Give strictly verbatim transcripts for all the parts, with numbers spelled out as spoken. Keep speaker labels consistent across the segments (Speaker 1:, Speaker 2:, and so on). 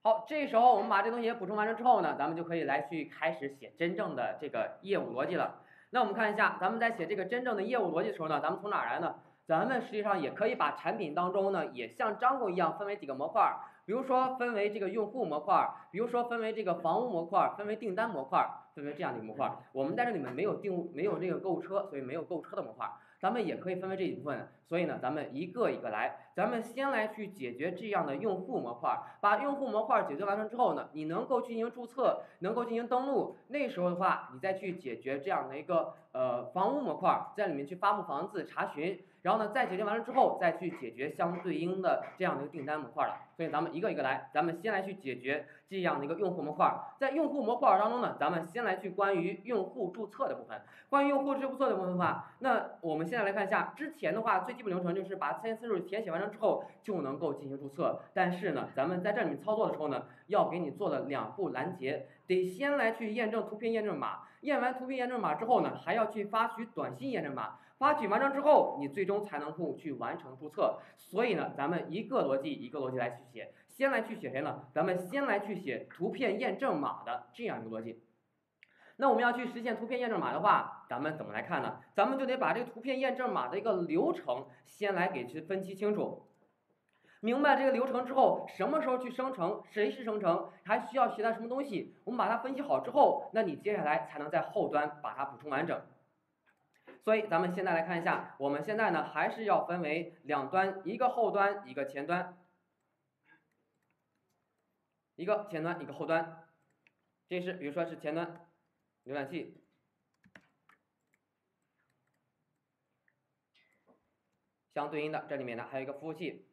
Speaker 1: 好，这时候我们把这东西也补充完成之后呢，咱们就可以来去开始写真正的这个业务逻辑了。那我们看一下，咱们在写这个真正的业务逻辑的时候呢，咱们从哪儿来呢？咱们实际上也可以把产品当中呢，也像张狗一样分为几个模块，比如说分为这个用户模块，比如说分为这个房屋模块，分为订单模块，分为这样的一个模块。我们在这里面没有订没有这个购物车，所以没有购物车的模块。咱们也可以分为这一部分，所以呢，咱们一个一个来，咱们先来去解决这样的用户模块，把用户模块解决完成之后呢，你能够进行注册，能够进行登录，那时候的话，你再去解决这样的一个呃房屋模块，在里面去发布房子查询，然后呢，再解决完了之后，再去解决相对应的这样的一个订单模块了。所以咱们一个一个来，咱们先来去解决这样的一个用户模块，在用户模块当中呢，咱们先来去关于用户注册的部分，关于用户注册的部分的话，那我们现在来看一下，之前的话最基本流程就是把参数填写完成之后就能够进行注册，但是呢，咱们在这里面操作的时候呢，要给你做了两步拦截，得先来去验证图片验证码，验完图片验证码之后呢，还要去发取短信验证码，发取完成之后，你最终才能够去完成注册。所以呢，咱们一个逻辑一个逻辑来去写，先来去写谁呢？咱们先来去写图片验证码的这样一个逻辑。那我们要去实现图片验证码的话，咱们怎么来看呢？咱们就得把这个图片验证码的一个流程先来给去分析清楚。明白这个流程之后，什么时候去生成，谁是生成，还需要携带什么东西，我们把它分析好之后，那你接下来才能在后端把它补充完整。所以咱们现在来看一下，我们现在呢还是要分为两端，一个后端，一个前端，一个前端，一个后端。这是比如说是前端浏览器，相对应的这里面呢还有一个服务器，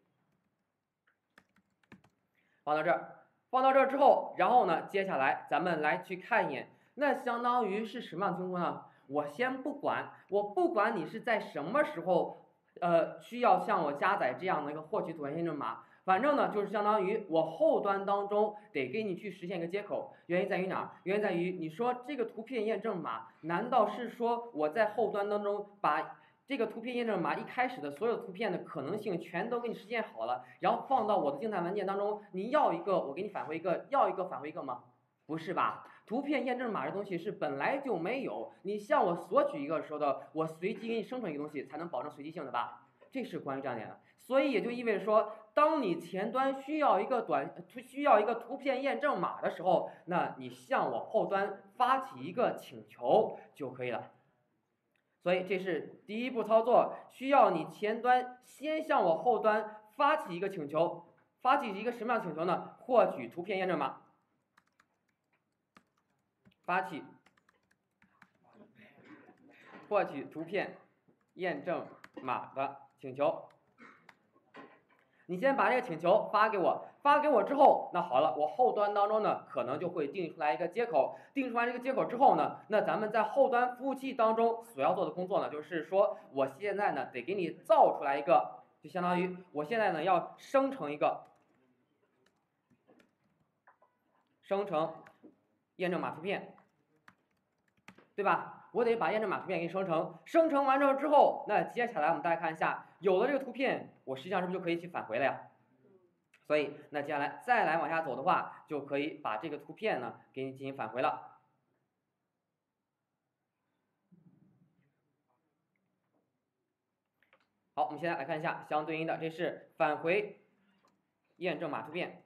Speaker 1: 放到这儿，放到这儿之后，然后呢，接下来咱们来去看一眼，那相当于是什么样的情况呢？我先不管，我不管你是在什么时候，呃，需要向我加载这样的一个获取图片验证码，反正呢，就是相当于我后端当中得给你去实现一个接口。原因在于哪儿？原因在于你说这个图片验证码，难道是说我在后端当中把这个图片验证码一开始的所有图片的可能性全都给你实现好了，然后放到我的静态文件当中，你要一个我给你返回一个，要一个返回一个吗？不是吧？图片验证码这东西是本来就没有，你向我索取一个时候的，我随机给你生成一个东西才能保证随机性的吧？这是关于这样点的，所以也就意味着说，当你前端需要一个短需要一个图片验证码的时候，那你向我后端发起一个请求就可以了。所以这是第一步操作，需要你前端先向我后端发起一个请求，发起一个什么样的请求呢？获取图片验证码，发起获取图片验证码的请求。你先把这个请求发给我，发给我之后，那好了，我后端当中呢，可能就会定出来一个接口，定出来这个接口之后呢，那咱们在后端服务器当中所要做的工作呢，就是说我现在呢得给你造出来一个，就相当于我现在呢要生成一个，生成验证码图片，对吧？我得把验证码图片给你生成，生成完成之后，那接下来我们大家看一下，有了这个图片，我实际上是不是就可以去返回了呀？所以那接下来再来往下走的话，就可以把这个图片呢给你进行返回了。好，我们现在来看一下相对应的，这是返回验证码图片，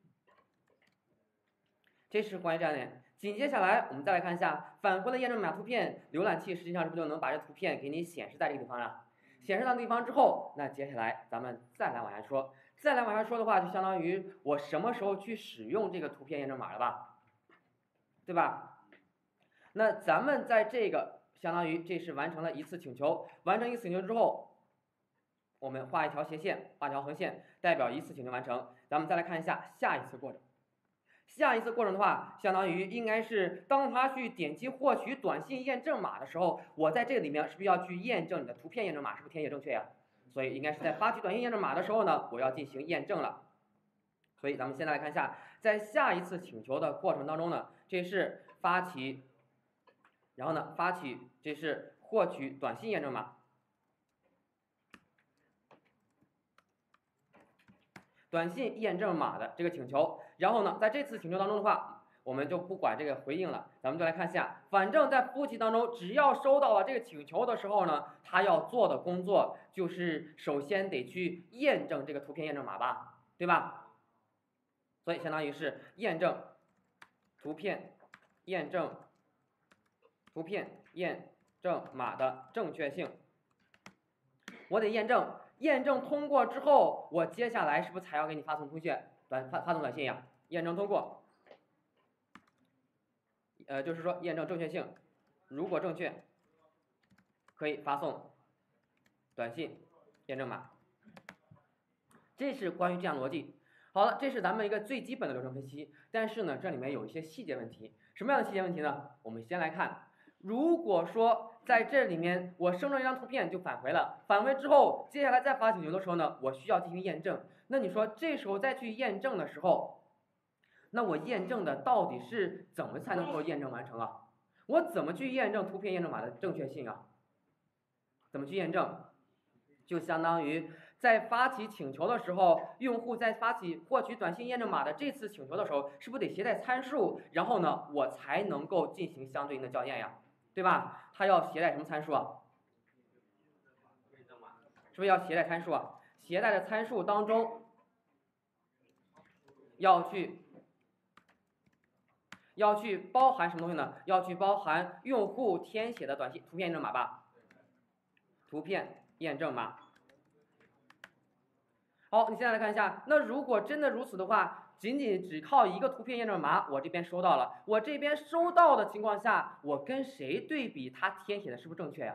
Speaker 1: 这是关于这样的。紧接下来，我们再来看一下返回的验证码图片，浏览器实际上是不是就能把这图片给你显示在这个地方了？显示到地方之后，那接下来咱们再来往下说，再来往下说的话，就相当于我什么时候去使用这个图片验证码了吧，对吧？那咱们在这个相当于这是完成了一次请求，完成一次请求之后，我们画一条斜线，画一条横线，代表一次请求完成。咱们再来看一下下一次过程。下一次过程的话，相当于应该是当他去点击获取短信验证码的时候，我在这个里面是不是要去验证你的图片验证码是不是填写正确呀？所以应该是在发取短信验证码的时候呢，我要进行验证了。所以咱们现在来看一下，在下一次请求的过程当中呢，这是发起，然后呢发起，这是获取短信验证码。 短信验证码的这个请求。然后呢，在这次请求当中的话，我们就不管这个回应了，咱们就来看一下，反正在服务器当中，只要收到了这个请求的时候呢，它要做的工作就是首先得去验证这个图片验证码吧，对吧？所以相当于是验证图片验证图片验证码的正确性。我得验证，验证通过之后，我接下来是不是才要给你发送通讯短发发送短信呀？验证通过，呃，就是说验证正确性，如果正确，可以发送短信验证码。这是关于这样逻辑。好了，这是咱们一个最基本的流程分析，但是呢，这里面有一些细节问题。什么样的细节问题呢？我们先来看，如果说在这里面我生成一张图片就返回了，返回之后，接下来再发请求的时候呢，我需要进行验证。那你说这时候再去验证的时候，那我验证的到底是怎么才能够验证完成啊？我怎么去验证图片验证码的正确性啊？怎么去验证？就相当于在发起请求的时候，用户在发起获取短信验证码的这次请求的时候，是不是得携带参数？然后呢，我才能够进行相对应的校验呀，对吧？它要携带什么参数啊？是不是要携带参数啊？携带的参数当中，要去要去包含什么东西呢？要去包含用户填写的短信图片验证码吧？图片验证码。好，你现在来看一下，那如果真的如此的话，仅仅只靠一个图片验证码，我这边收到了，我这边收到的情况下，我跟谁对比它填写的是不是正确呀？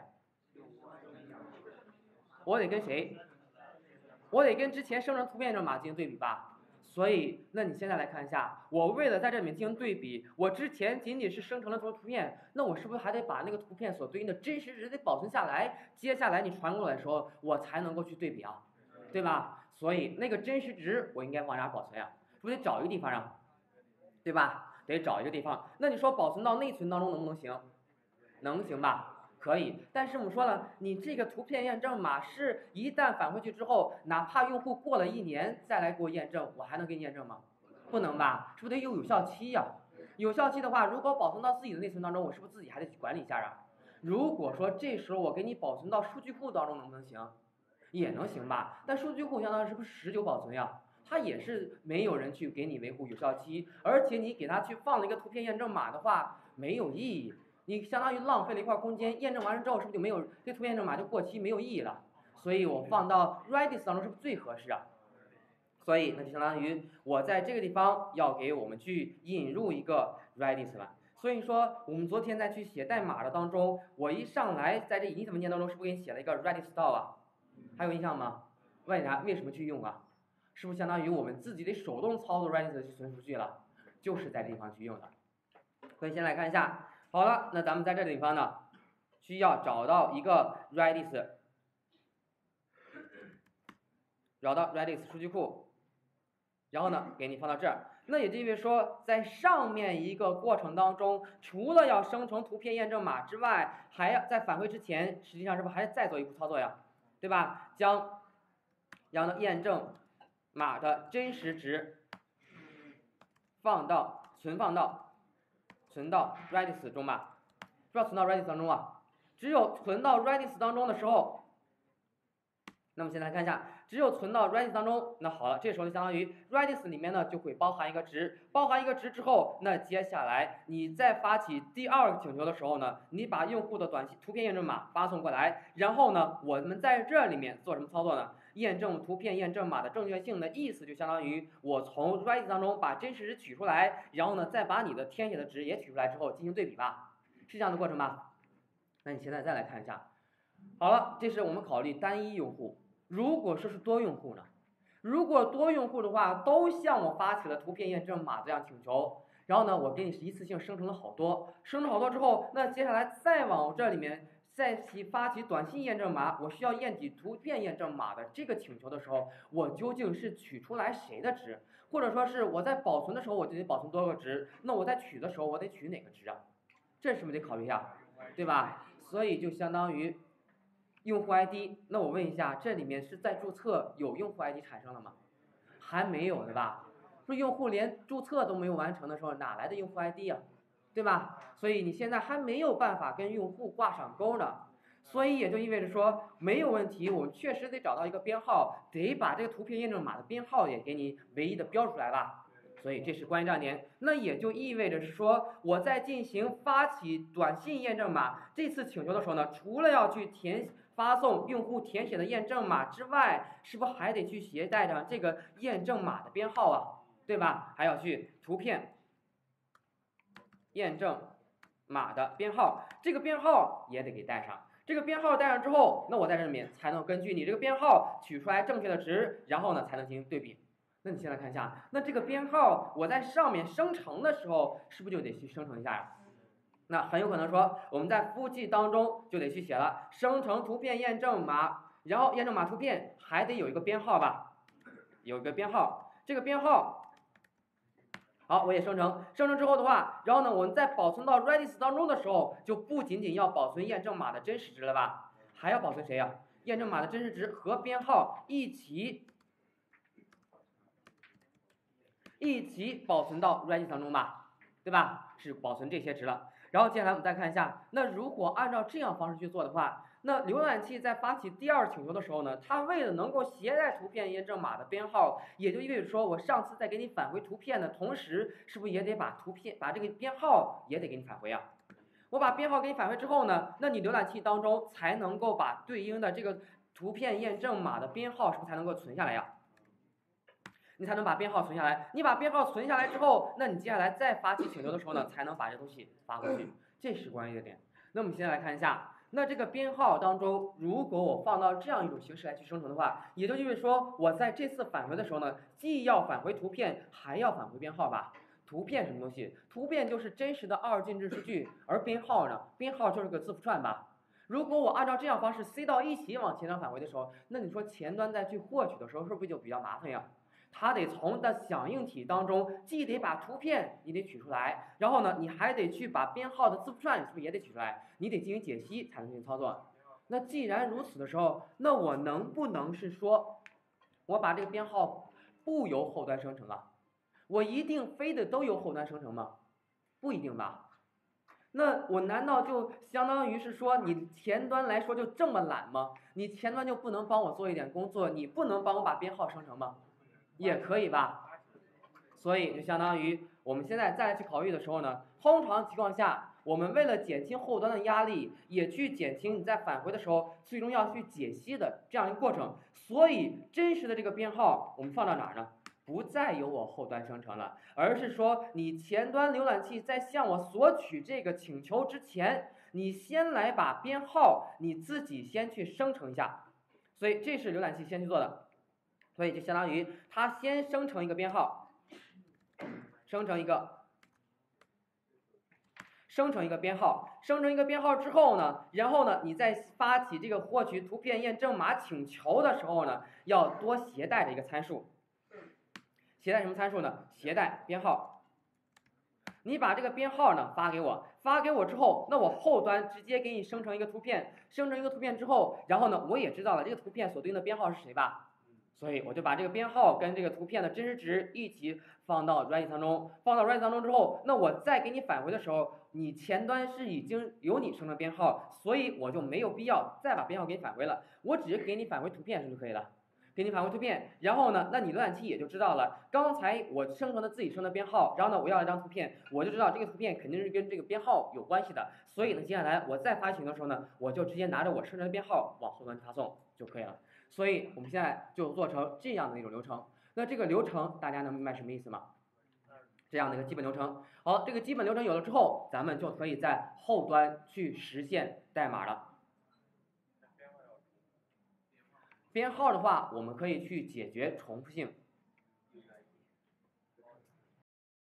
Speaker 1: 我得跟谁？我得跟之前生成图片验证码进行对比吧。所以，那你现在来看一下，我为了在这里面进行对比，我之前仅仅是生成了图图片，那我是不是还得把那个图片所对应的真实值得保存下来？接下来你传过来的时候，我才能够去对比啊，对吧？所以那个真实值我应该往哪保存呀？是不是得找一个地方啊？对吧？得找一个地方。那你说保存到内存当中能不能行？能行吧？可以。但是我们说了，你这个图片验证码是一旦返回去之后，哪怕用户过了一年再来给我验证，我还能给你验证吗？不能吧？是不是得有有效期呀？有效期的话，如果保存到自己的内存当中，我是不是自己还得去管理一下啊？如果说这时候我给你保存到数据库当中，能不能行？也能行吧，但数据库相当于是不是持久保存呀？它也是没有人去给你维护有效期，而且你给它去放了一个图片验证码的话，没有意义，你相当于浪费了一块空间，验证完了之后是不是就没有这图片验证码就过期，没有意义了？所以我放到 Redis 当中是不是最合适啊？所以那就相当于我在这个地方要给我们去引入一个 Redis 了。所以说我们昨天在去写代码的当中，我一上来在这 init 文件当中是不是给你写了一个 Redis style 啊？还有印象吗？为啥？为什么去用啊？是不是相当于我们自己得手动操作 Redis 去存数据了？就是在这地方去用的。所以先来看一下，好了，那咱们在这地方呢，需要找到一个 Redis， 找到 Redis 数据库，然后呢，给你放到这儿。那也就意味着说，在上面一个过程当中，除了要生成图片验证码之外，还要在返回之前，实际上是不是还要再做一步操作呀？对吧？将然后呢验证码的真实值放到存放到存到 Redis 中吧，不要存到 Redis 当中啊。只有存到 Redis 当中的时候，那么现在看一下，只有存到 Redis 当中，那好了，这时候就相当于 Redis 里面呢就会包含一个值，包含一个值之后，那接下来你在发起第二个请求的时候呢，你把用户的短信图片验证码发送过来，然后呢，我们在这里面做什么操作呢？验证图片验证码的正确性的意思就相当于我从 Redis 当中把真实值取出来，然后呢再把你的填写的值也取出来之后进行对比吧，是这样的过程吧？那你现在再来看一下，好了，这是我们考虑单一用户。如果说是多用户呢？如果多用户的话，都向我发起了图片验证码这样请求，然后呢，我给你是一次性生成了好多，生成好多之后，那接下来再往这里面再起发起短信验证码，我需要验取图片验证码的这个请求的时候，我究竟是取出来谁的值？或者说是我在保存的时候我就得保存多个值，那我在取的时候我得取哪个值啊？这是不是得考虑一下，对吧？所以就相当于用户 I D， 那我问一下，这里面是在注册有用户 I D 产生了吗？ 还没有，对吧？说用户连注册都没有完成的时候，哪来的用户 I D 啊？对吧？所以你现在还没有办法跟用户挂上钩呢。所以也就意味着说没有问题，我们确实得找到一个编号，得把这个图片验证码的编号也给你唯一的标出来吧。所以这是关于这样点，那也就意味着是说我在进行发起短信验证码这次请求的时候呢，除了要去填发送用户填写的验证码之外，是不是还得去携带上这个验证码的编号啊？对吧？还要去图片验证码的编号，这个编号也得给带上。这个编号带上之后，那我在这里面才能根据你这个编号取出来正确的值，然后呢才能进行对比。那你先来看一下，那这个编号我在上面生成的时候，是不是就得去生成一下呀？那很有可能说我们在服务器当中就得去写了，生成图片验证码，然后验证码图片还得有一个编号吧，有一个编号，这个编号。好，我也生成，生成之后的话，然后呢，我们在保存到 Redis 当中的时候，就不仅仅要保存验证码的真实值了吧，还要保存谁呀？验证码的真实值和编号一起一起保存到 Redis 当中吧，对吧？是保存这些值了。然后接下来我们再看一下，那如果按照这样方式去做的话，那浏览器在发起第二请求的时候呢，它为了能够携带图片验证码的编号，也就意味着说我上次在给你返回图片的同时，是不是也得把图片把这个编号也得给你返回啊？我把编号给你返回之后呢，那你浏览器当中才能够把对应的这个图片验证码的编号是不是才能够存下来呀？你才能把编号存下来，你把编号存下来之后，那你接下来再发起请求的时候呢，才能把这东西发过去，这是关键的点。那我们现在来看一下，那这个编号当中，如果我放到这样一种形式来去生成的话，也就意味着说我在这次返回的时候呢，既要返回图片，还要返回编号吧。图片什么东西？图片就是真实的二进制数据，而编号呢，编号就是个字符串吧。如果我按照这样方式塞到一起往前端返回的时候，那你说前端再去获取的时候，是不是就比较麻烦呀？它得从的响应体当中，既得把图片你得取出来，然后呢，你还得去把编号的字符串是不是也得取出来？你得进行解析才能进行操作。那既然如此的时候，那我能不能是说，我把这个编号不由后端生成啊？我一定非得都由后端生成吗？不一定吧。那我难道就相当于是说你前端来说就这么懒吗？你前端就不能帮我做一点工作，你不能帮我把编号生成吗？也可以吧，所以就相当于我们现在再来去考虑的时候呢，通常情况下，我们为了减轻后端的压力，也去减轻你在返回的时候最终要去解析的这样一个过程，所以真实的这个编号我们放到哪儿呢？不再由我后端生成了，而是说你前端浏览器在向我索取这个请求之前，你先来把编号你自己先去生成一下，所以这是浏览器先去做的。所以就相当于它先生成一个编号，生成一个，生成一个编号，生成一个编号之后呢，然后呢，你在发起这个获取图片验证码请求的时候呢，要多携带的一个参数。携带什么参数呢？携带编号。你把这个编号呢发给我，发给我之后，那我后端直接给你生成一个图片，生成一个图片之后，然后呢，我也知道了这个图片所对应的编号是谁吧？所以我就把这个编号跟这个图片的真实值一起放到 Redis 当中，放到 Redis 当中之后，那我再给你返回的时候，你前端是已经有你生成编号，所以我就没有必要再把编号给你返回了，我只是给你返回图片是就可以了。给你返回图片，然后呢，那你浏览器也就知道了，刚才我生成的自己生成的编号，然后呢，我要一张图片，我就知道这个图片肯定是跟这个编号有关系的，所以呢，接下来我再发请的时候呢，我就直接拿着我生成的编号往后端发送就可以了。所以我们现在就做成这样的一种流程。那这个流程大家能明白什么意思吗？这样的一个基本流程。好，这个基本流程有了之后，咱们就可以在后端去实现代码了。编号的话，我们可以去解决重复性。